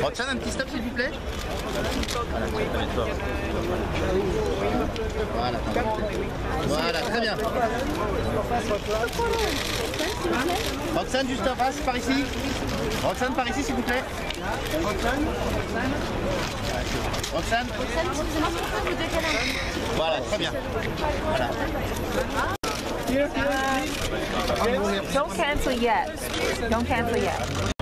Roxane, un petit stop s'il vous plaît. Voilà. Voilà, très bien. Roxane, juste en face, par ici. Roxane, par ici s'il vous plaît. Roxane. Voilà, très bien. Voilà. Don't cancel yet. Don't cancel yet.